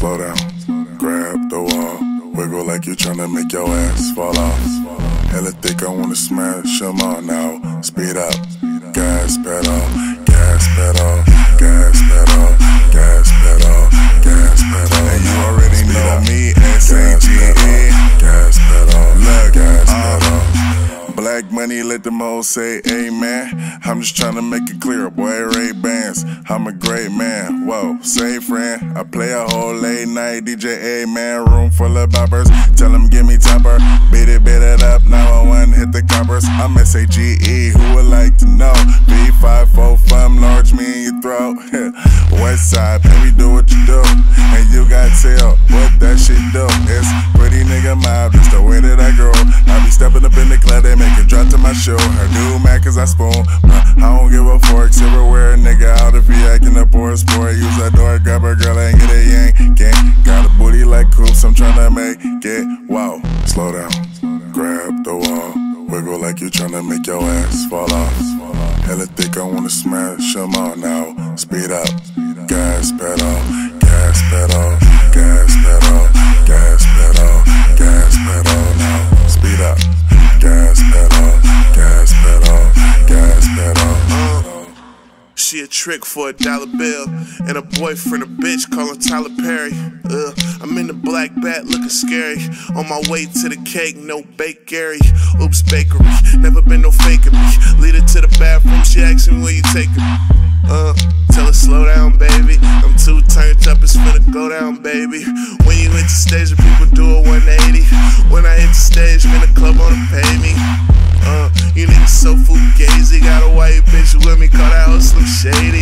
Slow down, grab the wall, wiggle like you're tryna make your ass fall off. Hella thick, I wanna smash them all now. Speed up, gas pedal, gas pedal, gas pedal, gas pedal, gas pedal. And you already know me, S-A-G-E. Gas pedal, gas pedal. Black money, let them all say amen. I'm just tryna make it clear, boy, Ray-Bans. I'm a great man, whoa, say friend. I play a whole late night DJ, man. Room full of boppers, tell them give me topper. Beat it up, 911, hit the coppers. I'm S-A-G-E, who would like to know? B545, large me in your throat. West side, baby, do what you do. And you got tell what that shit do. It's pretty nigga mob, just the way that I grow. I be stepping up in the club, they make it drop to my show. Her new Mac cause I spoon, I don't give a fork. Silverware, nigga out if he acting up or a sport. Use that door, grab a girl and get a yank. Got a booty like coops, I'm tryna make it wow. Slow down, grab the wall, wiggle like you're tryna make your ass fall off. Hella thick, I wanna smash them all now. Speed up, gas pedal, gas pedal, gas pedal, gas pedal, gas pedal now. Speed up, gas pedal, gas pedal, gas pedal. She a trick for $1 bill, and a boyfriend a bitch callin' Tyler Perry. I'm in the black bat looking scary. On my way to the cake, no bakery. Oops, bakery, never been no faking me. Lead her to the bathroom, she asks me where you taking me. Tell her slow down, baby. I'm too turned up, it's finna go down, baby. When you hit the stage, the people do a 180. When I hit the stage, man, the club wanna pay me. You niggas so fugazi. Got a white bitch with me, call that hoe Slim Shady.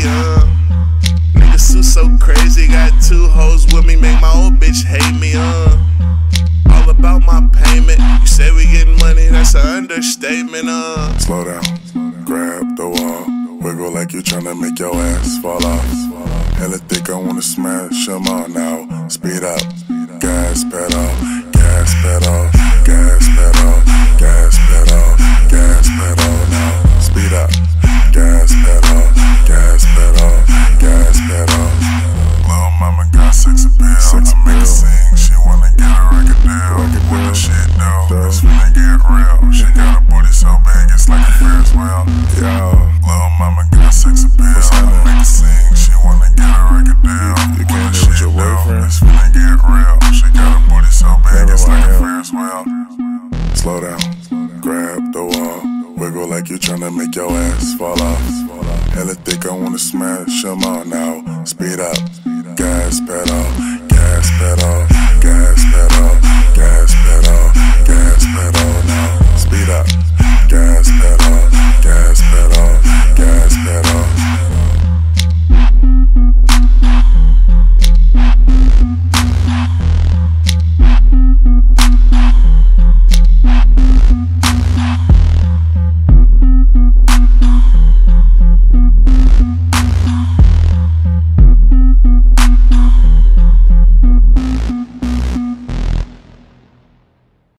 Niggas so crazy. Got 2 hoes with me, make my old bitch hate me. All about my payment. You say we getting money, that's an understatement. Slow down, grab the wall, wiggle like you're tryna make your ass fall off. Hella thick, I wanna smash them all now. Speed up, gas pedal, gas pedal, gas pedal, gas pedal, gas pedal now. Speed up, gas pedal, gas pedal, gas pedal. Lil' mama got sex appeal. I make her sing, she wanna get a record deal. What the shit do? It's finna get real. She got a booty so big, it's like a Ferris wheel. Yo, lil' mama got sex appeal. I make her sing, she wanna get a record deal. You what can't the do with shit your boyfriend. It's finna get real. She got a booty so big, it's like a Ferris wheel. Slow down, grab the wall, wiggle like you're tryna make your ass fall off. Hella thick, I wanna smash them all now. Speed up, gas pedal,